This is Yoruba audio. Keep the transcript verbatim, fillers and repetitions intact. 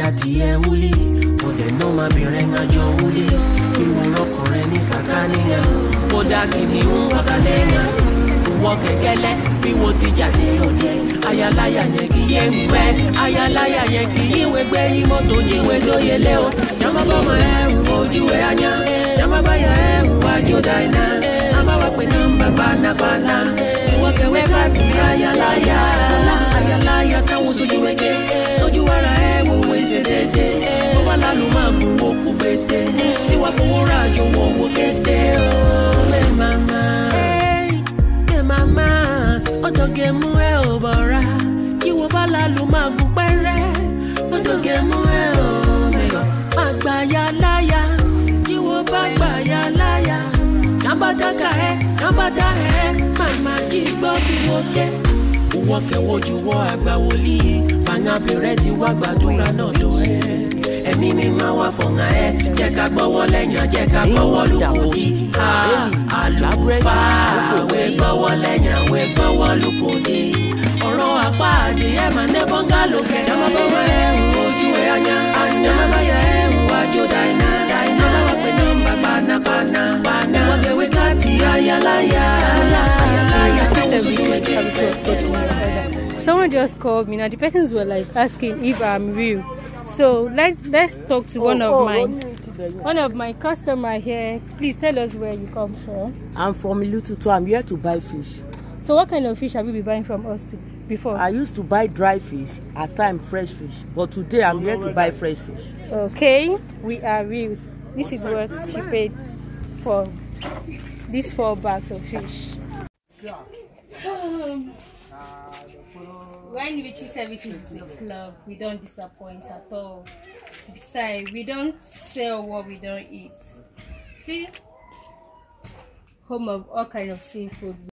adìẹ wúlì mo dẹ̀ ná ọmọbìnrin àjọ wúlì bí mo rọkùnrin ní sàkáníyàn ó dá kìnìún wákàlẹ́yìn wọ kẹ̀kẹ́lẹ́ bí wo ti jáde òde ayálàyà yẹn kì í yé mi wẹ́ ayálàyà yẹn kì í wẹgbẹ́ ìmọ̀tò jíwèé lóyèlé o yàmá bọ́mọ ẹ̀hún ojú ẹ̀ anyá yàmá báyà ẹ̀hún wájú dáiná àmàwá pé nọ́mbà panápaná ìwọ kẹwẹ́ káàtì ayálàyà ayálàyà táwọn sojú wẹ́gẹ́ lójú ara ẹ̀hún wẹ̀sẹ̀ dédé tó wà lálù máa gùn wó kú pété síwá fowó rájò wọ̀ wó kété o ẹ̀ màmá. Mama, otoge mu e obora, kiwo bala lu magu pere. Otoge mu e o mego, agba ya laya, kiwo bagba ya laya. Nabata ka e, nabata e, mama jigbo kiwoke. Uwoke woju wo agba woli, panga bireti wa gbadura no do e. Ẹ̀mí mi máa wá fọ̀nà ẹ, jẹ́ ká gbọ́wọ́ lẹ́yìn, jẹ́ ká gbọ́wọ́ lókòdì. Àlùfáà, àwẹ̀ gbọ́wọ́ lẹ́yìn, àwẹ̀ gbọ́wọ́ lókòdì. Ọ̀rọ̀ àpáàdé ẹ̀ máa ní bọ́ngálò kẹ́. Jàmá bọ́wọ́ ẹ̀ ń ojú ẹ̀ ányá, jàmá báyà ẹ̀ ń wájú dáiná, dáiná. Àbáwá pé nọ́mbà panápaná, paná. Wọ́n kẹ̀wé káàtì ayáláyà, ayáláyà tó ń sojú ẹ̀kẹ́. Someone just called me. Now the persons were like asking if I'm real. So let's let's talk to oh, one of oh, my one of my customer here. Please tell us where you come from. I'm from Ilututu. I'm here to buy fish. So what kind of fish have you been buying from us to before? I used to buy dry fish, at times fresh fish, but today I'm here to buy fresh fish. Okay, we are real. This is what she paid for these four bags of fish. When Richie Services is a club, we don't disappoint at all. Besides, we don't sell what we don't eat. See? Home of all kinds of seafood.